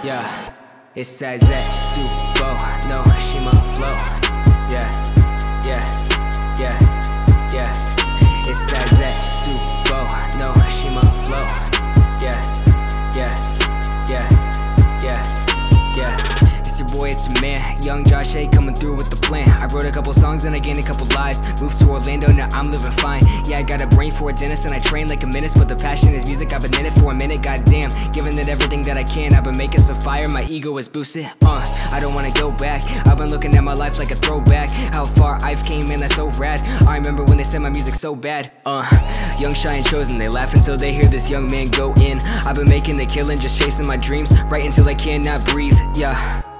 Yeah, it's that Z, Subo, no, Shima flow. Yeah, yeah, yeah, yeah. It's that Z, Subo, no, Shima flow. Yeah, yeah, yeah, yeah, yeah. It's your boy, it's your man, Young Josh A, coming through with the plan. I wrote a couple songs and I gained a couple lives. Moved to Orlando, now I'm living fine. Yeah, I got a brain for a dentist and I train like a menace, but the passion is music. I've been in it for a minute, goddamn. Giving it everything that I can. I've been making some fire, my ego is boosted. I don't wanna go back. I've been looking at my life like a throwback. How far I've came, man, that's so rad. I remember when they said my music so bad. Young, shy, and chosen. They laugh until they hear this young man go in. I've been making the killing, just chasing my dreams, right until I cannot breathe. Yeah.